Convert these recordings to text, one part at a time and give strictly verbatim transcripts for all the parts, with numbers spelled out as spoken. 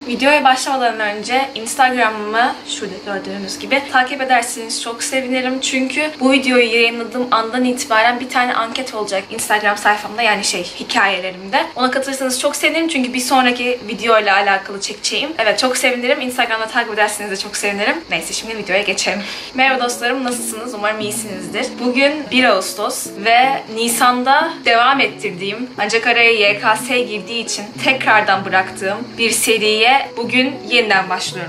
Videoya başlamadan önce Instagram'ımı şurada gördüğünüz gibi takip ederseniz çok sevinirim. Çünkü bu videoyu yayınladığım andan itibaren bir tane anket olacak Instagram sayfamda, yani şey hikayelerimde. Ona katılırsanız çok sevinirim çünkü bir sonraki video ile alakalı çekeceğim. Evet, çok sevinirim. Instagram'da takip ederseniz de çok sevinirim. Neyse, şimdi videoya geçelim. Merhaba dostlarım, nasılsınız? Umarım iyisinizdir. Bugün bir Ağustos ve Nisan'da devam ettirdiğim ancak araya Y K S girdiği için tekrardan bıraktığım bir seriye bugün yeniden başlıyorum.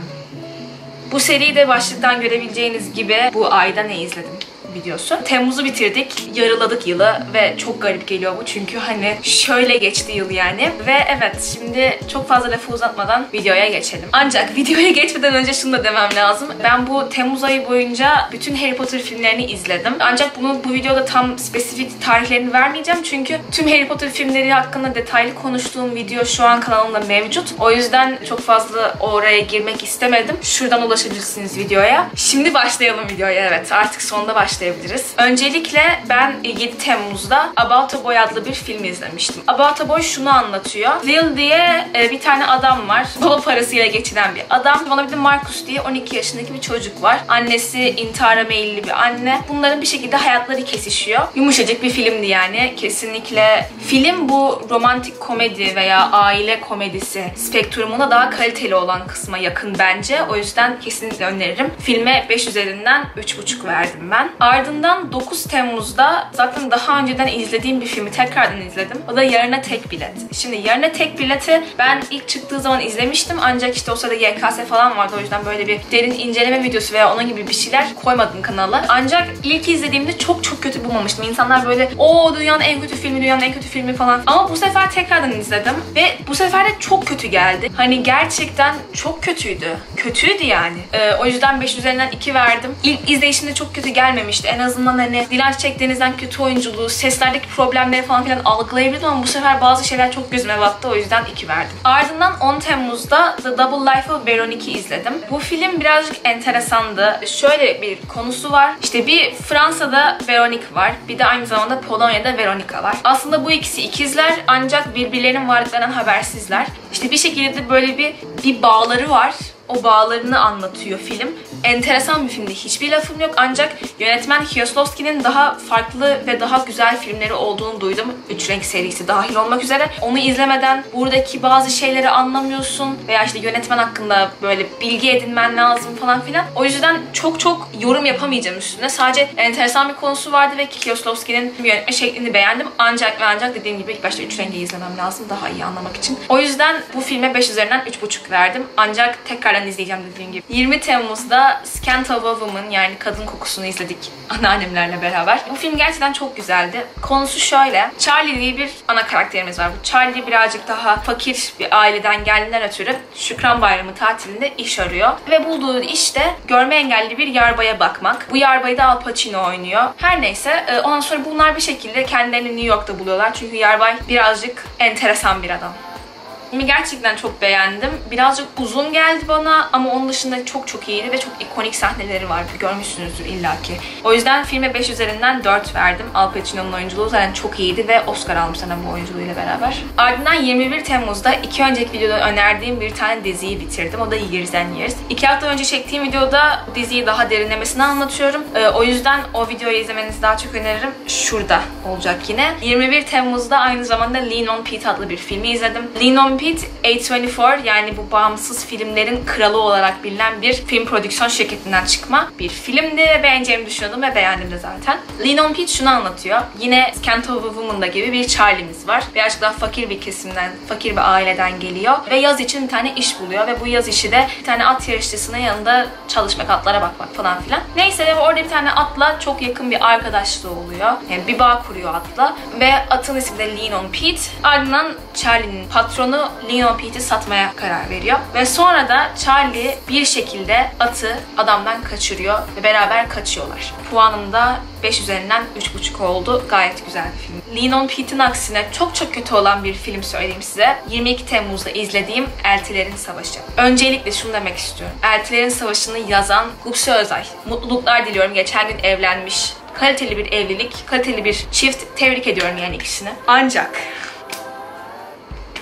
Bu seriyi de başlıktan görebileceğiniz gibi bu ayda ne izledim videosu. Temmuz'u bitirdik, yarıladık yılı ve çok garip geliyor bu çünkü hani şöyle geçti yıl yani. Ve evet, şimdi çok fazla lafı uzatmadan videoya geçelim. Ancak videoya geçmeden önce şunu da demem lazım. Ben bu Temmuz ayı boyunca bütün Harry Potter filmlerini izledim. Ancak bunu bu videoda tam spesifik tarihlerini vermeyeceğim çünkü tüm Harry Potter filmleri hakkında detaylı konuştuğum video şu an kanalımda mevcut. O yüzden çok fazla oraya girmek istemedim. Şuradan ulaşabilirsiniz videoya. Şimdi başlayalım videoya, evet. Artık sonunda başlayalım. Öncelikle ben yedi Temmuz'da About a Boy adlı bir film izlemiştim. About a Boy şunu anlatıyor. Will diye bir tane adam var. Baba parasıyla geçinen bir adam. Bana bir de Marcus diye on iki yaşındaki bir çocuk var. Annesi intihara meyilli bir anne. Bunların bir şekilde hayatları kesişiyor. Yumuşacık bir filmdi yani. Kesinlikle film bu romantik komedi veya aile komedisi spektrumuna daha kaliteli olan kısma yakın bence. O yüzden kesinlikle öneririm. Filme beş üzerinden üç buçuk verdim ben. Ardından dokuz Temmuz'da zaten daha önceden izlediğim bir filmi tekrardan izledim. O da Yarına Tek Bilet. Şimdi Yarına Tek Bilet'i ben ilk çıktığı zaman izlemiştim ancak işte o sırada Y K S falan vardı. O yüzden böyle bir derin inceleme videosu veya onun gibi bir şeyler koymadım kanala. Ancak ilk izlediğimde çok çok kötü bulmamıştım. İnsanlar böyle o dünyanın en kötü filmi, dünyanın en kötü filmi falan. Ama bu sefer tekrardan izledim ve bu sefer de çok kötü geldi. Hani gerçekten çok kötüydü. Kötüydü yani. Ee, o yüzden beş üzerinden iki verdim. İlk izleyişimde çok kötü gelmemişti. En azından hani Dilan Çiçek Deniz'den kötü oyunculuğu, seslerdeki problemleri falan filan algılayabildim ama bu sefer bazı şeyler çok gözüme battı. O yüzden iki verdim. Ardından on Temmuz'da The Double Life of Veronique'i izledim. Bu film birazcık enteresandı. Şöyle bir konusu var. İşte bir Fransa'da Veronique var. Bir de aynı zamanda Polonya'da Veronica var. Aslında bu ikisi ikizler ancak birbirlerinin varlıklarından habersizler. İşte bir şekilde böyle bir bir bağları var. O bağlarını anlatıyor film. Enteresan bir filmdi. Hiçbir lafım yok ancak yönetmen Kieslowski'nin daha farklı ve daha güzel filmleri olduğunu duydum. Üç Renk serisi dahil olmak üzere. Onu izlemeden buradaki bazı şeyleri anlamıyorsun veya işte yönetmen hakkında böyle bilgi edinmen lazım falan filan. O yüzden çok çok yorum yapamayacağım üstüne. Sadece enteresan bir konusu vardı ve Kieslowski'nin yönetme şeklini beğendim. Ancak ve ancak dediğim gibi ilk başta Üç Renk'i izlemem lazım daha iyi anlamak için. O yüzden bu filme beş üzerinden üç buçuk verdim. Ancak tekrar izleyeceğim dediğim gibi. yirmi Temmuz'da Scent of a Woman, yani Kadın Kokusunu izledik anneannemlerle beraber. Bu film gerçekten çok güzeldi. Konusu şöyle. Charlie diye bir ana karakterimiz var. Bu Charlie birazcık daha fakir bir aileden geldiğinden ötürü Şükran Bayramı tatilinde iş arıyor. Ve bulduğu iş de görme engelli bir yarbaya bakmak. Bu yarbayı da Al Pacino oynuyor. Her neyse ondan sonra bunlar bir şekilde kendilerini New York'ta buluyorlar. Çünkü yarbay birazcık enteresan bir adam. Filmi gerçekten çok beğendim. Birazcık uzun geldi bana ama onun dışında çok çok iyiydi ve çok ikonik sahneleri var. Görmüşsünüzdür illaki. O yüzden filme beş üzerinden dört verdim. Al Pacino'nun oyunculuğu zaten çok iyiydi ve Oscar almış sana bu oyunculuğuyla beraber. Ardından yirmi bir Temmuz'da iki önceki videoda önerdiğim bir tane diziyi bitirdim. O da Years and Years. İki hafta önce çektiğim videoda diziyi daha derinlemesine anlatıyorum. Ee, o yüzden o videoyu izlemenizi daha çok öneririm. Şurada olacak yine. yirmi bir Temmuz'da aynı zamanda Lean on Pete adlı bir filmi izledim. Lean on Pete A yirmi dört, yani bu bağımsız filmlerin kralı olarak bilinen bir film prodüksiyon şirketinden çıkma bir filmdi ve beğeneceğimi düşünüyordum ve beğendim de zaten. Lean on Pete şunu anlatıyor. Yine Scent of a Woman'da gibi bir Charlie'miz var. Birazcık daha fakir bir kesimden, fakir bir aileden geliyor ve yaz için bir tane iş buluyor ve bu yaz işi de bir tane at yarışçısının yanında çalışmak, atlara bakmak falan filan. Neyse ve orada bir tane atla çok yakın bir arkadaşlığı oluyor. Yani bir bağ kuruyor atla ve atın ismi de Lean on Pete. Ardından Charlie'nin patronu Lean on Pete'i satmaya karar veriyor. Ve sonra da Charlie bir şekilde atı adamdan kaçırıyor ve beraber kaçıyorlar. Puanım da beş üzerinden üç buçuk oldu. Gayet güzel bir film. Lean on Pete'in aksine çok çok kötü olan bir film söyleyeyim size. yirmi iki Temmuz'da izlediğim Eltilerin Savaşı. Öncelikle şunu demek istiyorum. Eltilerin Savaşı'nı yazan Gupse Özay. Mutluluklar diliyorum. Geçen gün evlenmiş. Kaliteli bir evlilik, kaliteli bir çift. Tebrik ediyorum yani ikisini. Ancak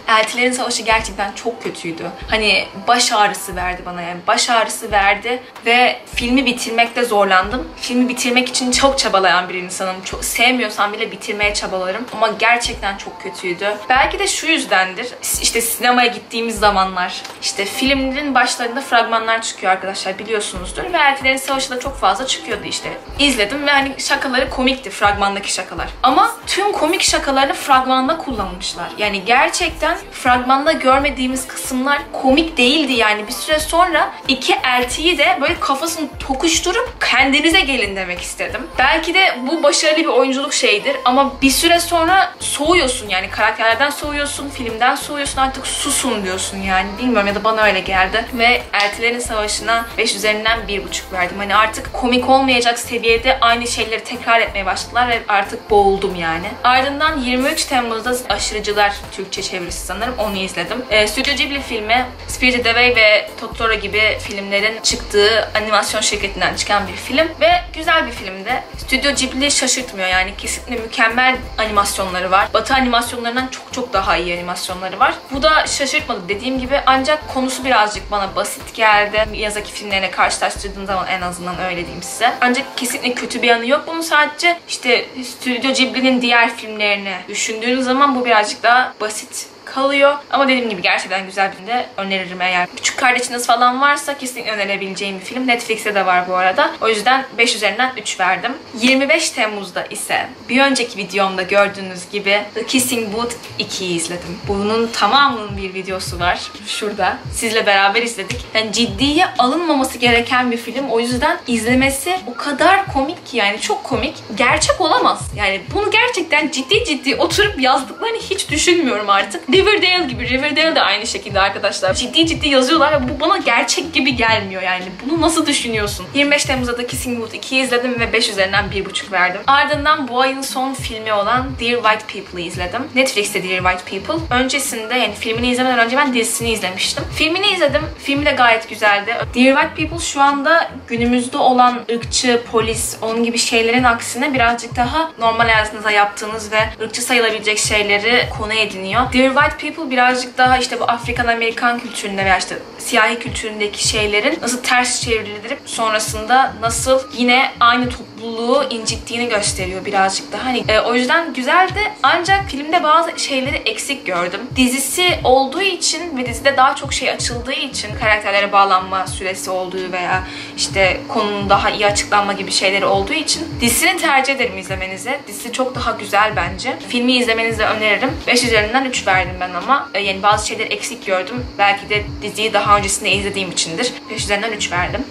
Eltilerin Savaşı gerçekten çok kötüydü. Hani baş ağrısı verdi bana, yani baş ağrısı verdi ve filmi bitirmekte zorlandım. Filmi bitirmek için çok çabalayan bir insanım. Çok sevmiyorsam bile bitirmeye çabalarım. Ama gerçekten çok kötüydü. Belki de şu yüzdendir. İşte sinemaya gittiğimiz zamanlar, işte filmlerin başlarında fragmanlar çıkıyor arkadaşlar, biliyorsunuzdur. Ve Eltilerin Savaşı da çok fazla çıkıyordu işte. İzledim ve hani şakaları komikti, fragmandaki şakalar. Ama tüm komik şakalarını fragmanda kullanmışlar. Yani gerçekten fragmanda görmediğimiz kısımlar komik değildi yani. Bir süre sonra iki eltiyi de böyle kafasını tokuşturup kendinize gelin demek istedim. Belki de bu başarılı bir oyunculuk şeyidir ama bir süre sonra soğuyorsun yani, karakterlerden soğuyorsun, filmden soğuyorsun, artık susun diyorsun yani. Bilmiyorum, ya da bana öyle geldi. Ve Eltilerin Savaşı'na beş üzerinden bir buçuk verdim. Hani artık komik olmayacak seviyede aynı şeyleri tekrar etmeye başladılar ve artık boğuldum yani. Ardından yirmi üç Temmuz'da Aşırıcılar, Türkçe çevirisi sanırım, onu izledim. E, Stüdyo Ghibli filmi, Spirited Away ve Totoro gibi filmlerin çıktığı animasyon şirketinden çıkan bir film ve güzel bir filmdi. Stüdyo Ghibli şaşırtmıyor yani, kesinlikle mükemmel animasyonları var. Batı animasyonlarından çok çok daha iyi animasyonları var. Bu da şaşırtmadı dediğim gibi, ancak konusu birazcık bana basit geldi. Miyazaki filmlerine karşılaştırdığım zaman en azından öyle diyeyim size. Ancak kesinlikle kötü bir yanı yok. Bunun sadece işte Stüdyo Ghibli'nin diğer filmlerini düşündüğünüz zaman bu birazcık daha basit kalıyor. Ama dediğim gibi gerçekten güzel bir film de öneririm eğer küçük kardeşiniz falan varsa, kesinlikle önerebileceğim bir film. Netflix'te de var bu arada. O yüzden beş üzerinden üç verdim. yirmi beş Temmuz'da ise bir önceki videomda gördüğünüz gibi The Kissing Booth ikiyi izledim. Bunun tamamının bir videosu var. Şurada. Sizle beraber izledik. Yani ciddiye alınmaması gereken bir film. O yüzden izlemesi o kadar komik ki, yani çok komik. Gerçek olamaz. Yani bunu gerçekten ciddi ciddi oturup yazdıklarını hiç düşünmüyorum artık. Riverdale gibi. Riverdale de aynı şekilde arkadaşlar. Ciddi ciddi yazıyorlar ve bu bana gerçek gibi gelmiyor yani. Bunu nasıl düşünüyorsun? yirmi beş Temmuz'da da Kissing Booth ikiyi izledim ve beş üzerinden bir buçuk verdim. Ardından bu ayın son filmi olan Dear White People'ı izledim. Netflix'te Dear White People. Öncesinde, yani filmini izlemeden önce ben dizisini izlemiştim. Filmini izledim. Film de gayet güzeldi. Dear White People şu anda günümüzde olan ırkçı, polis, onun gibi şeylerin aksine birazcık daha normal hayatınızda yaptığınız ve ırkçı sayılabilecek şeyleri konu ediniyor. Dear White People birazcık daha işte bu Afrikan Amerikan kültüründe veya işte siyahi kültüründeki şeylerin nasıl ters çevrilip sonrasında nasıl yine aynı topluluğu incittiğini gösteriyor birazcık daha. Hani e, o yüzden güzeldi, ancak filmde bazı şeyleri eksik gördüm. Dizisi olduğu için ve dizide daha çok şey açıldığı için, karakterlere bağlanma süresi olduğu veya işte konunun daha iyi açıklanma gibi şeyleri olduğu için dizisini tercih ederim izlemenizi. Dizisi çok daha güzel bence. Filmi izlemenizi de öneririm. beş üzerinden üç verdim ben ama. Yani bazı şeyleri eksik gördüm. Belki de diziyi daha öncesinde izlediğim içindir. beş üzerinden üç verdim.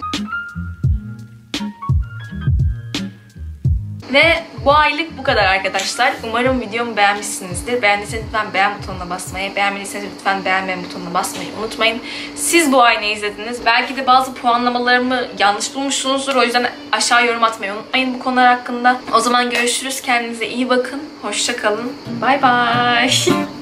Ve bu aylık bu kadar arkadaşlar. Umarım videomu beğenmişsinizdir. Beğendiyseniz lütfen beğen butonuna basmayı, beğenmediyseniz lütfen beğenme butonuna basmayı unutmayın. Siz bu ay ne izlediniz? Belki de bazı puanlamalarımı yanlış bulmuşsunuzdur. O yüzden aşağı yorum atmayı unutmayın bu konular hakkında. O zaman görüşürüz. Kendinize iyi bakın. Hoşça kalın. Bay bay.